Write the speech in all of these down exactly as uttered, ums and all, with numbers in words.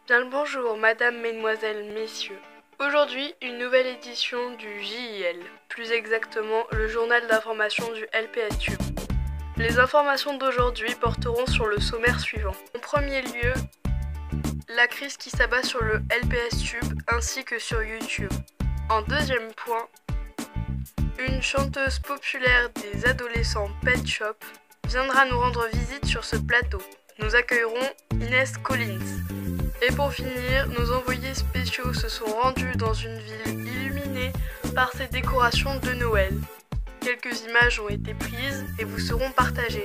Bien le bonjour, madame, mesdemoiselles, messieurs. Aujourd'hui, une nouvelle édition du J I L, plus exactement le journal d'information du L P S Tube. Les informations d'aujourd'hui porteront sur le sommaire suivant. En premier lieu, la crise qui s'abat sur le L P S Tube ainsi que sur YouTube. En deuxième point, une chanteuse populaire des adolescents Pet Shop viendra nous rendre visite sur ce plateau. Nous accueillerons Inès Collins. Et pour finir, nos envoyés spéciaux se sont rendus dans une ville illuminée par ces décorations de Noël. Quelques images ont été prises et vous seront partagées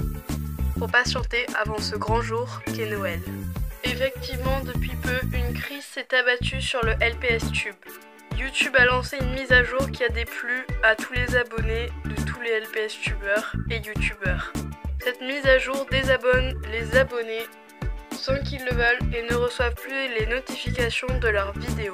pour patienter avant ce grand jour qu'est Noël. Effectivement, depuis peu, une crise s'est abattue sur le L P S Tube. YouTube a lancé une mise à jour qui a déplu à tous les abonnés de tous les L P S Tubeurs et YouTubeurs. Cette mise à jour désabonne les abonnés sans qu'ils le veulent et ne reçoivent plus les notifications de leurs vidéos.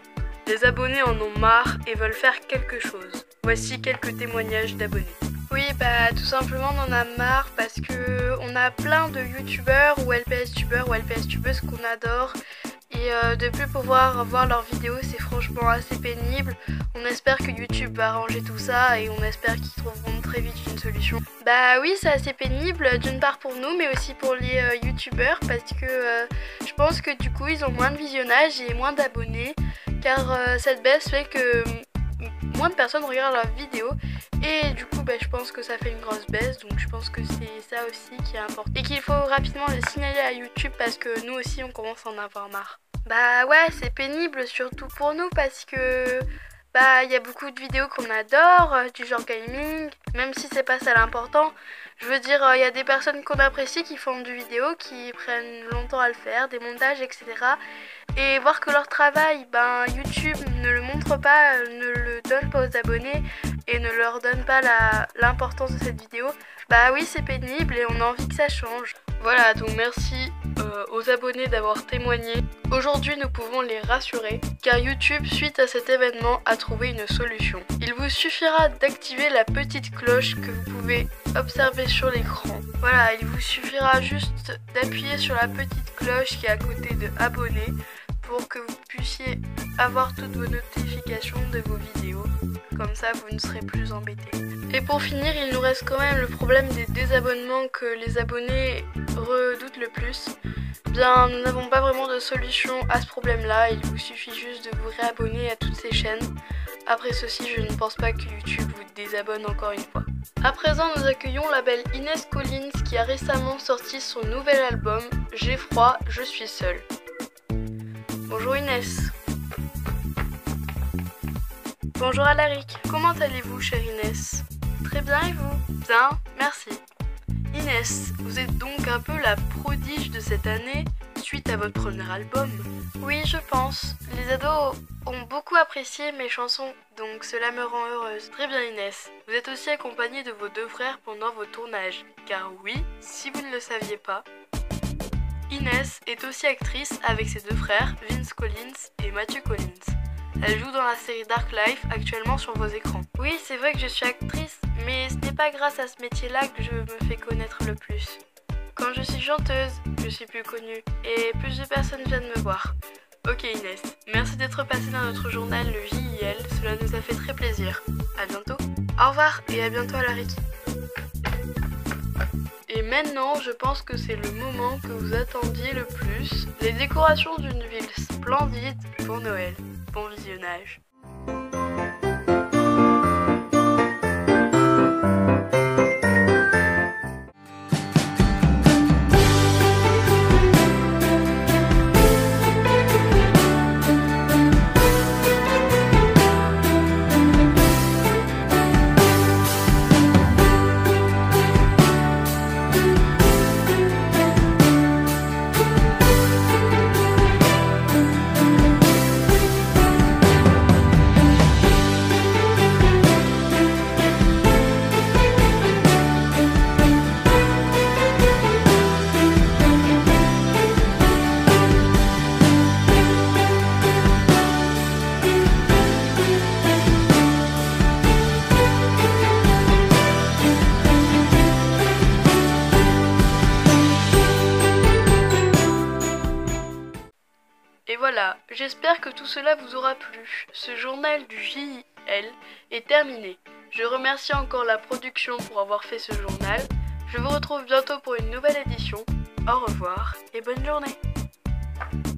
Les abonnés en ont marre et veulent faire quelque chose. Voici quelques témoignages d'abonnés. Oui, bah tout simplement on en a marre parce que on a plein de youtubeurs ou L P S tubeurs ou L P S tubeuses qu'on adore et euh, de plus pouvoir voir leurs vidéos, c'est franchement assez pénible. On espère que YouTube va arranger tout ça et on espère qu'ils trouveront très vite une solution. Bah oui, c'est assez pénible d'une part pour nous mais aussi pour les euh, youtubeurs parce que euh, je pense que du coup ils ont moins de visionnage et moins d'abonnés car euh, cette baisse fait que moins de personnes regardent leurs vidéos et du coup bah, je pense que ça fait une grosse baisse, donc je pense que c'est ça aussi qui est important et qu'il faut rapidement le signaler à YouTube parce que nous aussi on commence à en avoir marre. Bah ouais, c'est pénible surtout pour nous parce que bah il y a beaucoup de vidéos qu'on adore, euh, du genre gaming, même si c'est pas ça l'important. Je veux dire, il euh, y a des personnes qu'on apprécie qui font du vidéo, qui prennent longtemps à le faire, des montages, et cetera. Et voir que leur travail, ben YouTube ne le montre pas, euh, ne le donne pas aux abonnés et ne leur donne pas la, l'importance de cette vidéo, bah oui c'est pénible et on a envie que ça change. Voilà, donc merci euh, aux abonnés d'avoir témoigné. Aujourd'hui nous pouvons les rassurer car YouTube, suite à cet événement, a trouvé une solution. Il vous suffira d'activer la petite cloche que vous pouvez observer sur l'écran. Voilà, il vous suffira juste d'appuyer sur la petite cloche qui est à côté de abonner pour que vous puissiez avoir toutes vos notifications de vos vidéos. Comme ça, vous ne serez plus embêtés. Et pour finir, il nous reste quand même le problème des désabonnements que les abonnés redoutent le plus. Bien, nous n'avons pas vraiment de solution à ce problème-là. Il vous suffit juste de vous réabonner à toutes ces chaînes. Après ceci, je ne pense pas que YouTube vous désabonne encore une fois. À présent, nous accueillons la belle Inès Collins qui a récemment sorti son nouvel album « J'ai froid, je suis seule ». Bonjour Inès. Bonjour Alaric. Comment allez-vous, chère Inès? Très bien et vous? Bien, merci. Inès, vous êtes donc un peu la prodige de cette année suite à votre premier album? Oui, je pense. Les ados ont beaucoup apprécié mes chansons, donc cela me rend heureuse. Très bien Inès. Vous êtes aussi accompagnée de vos deux frères pendant vos tournages. Car oui, si vous ne le saviez pas, Inès est aussi actrice avec ses deux frères, Vince Collins et Matthew Collins. Elle joue dans la série Dark Life actuellement sur vos écrans. Oui, c'est vrai que je suis actrice, mais ce n'est pas grâce à ce métier-là que je me fais connaître le plus. Quand je suis chanteuse, je suis plus connue et plus de personnes viennent me voir. Ok Inès, merci d'être passée dans notre journal le J I L, cela nous a fait très plaisir. À bientôt. Au revoir et à bientôt Alaric. Et maintenant, je pense que c'est le moment que vous attendiez le plus, les décorations d'une ville splendide pour Noël. Bon visionnage. Voilà, j'espère que tout cela vous aura plu. Ce journal du J I L est terminé. Je remercie encore la production pour avoir fait ce journal. Je vous retrouve bientôt pour une nouvelle édition. Au revoir et bonne journée.